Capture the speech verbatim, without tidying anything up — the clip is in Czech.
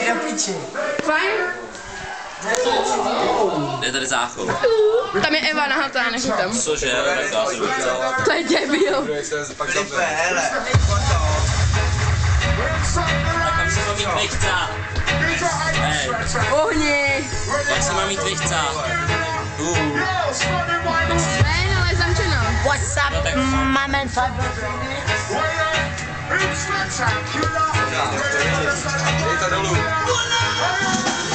je piči. Fajn. Je tady záchod. Tam je Eva nahatá, nechytám. Cože, tak já si To je debil. Filipe, hele. Tak tam se má mít vejchca. Hej, Ohni. jak se má mít vejchca? Uh. Ne, no, je zamčeno. What's up, No tak- my man five? Dej to dolů.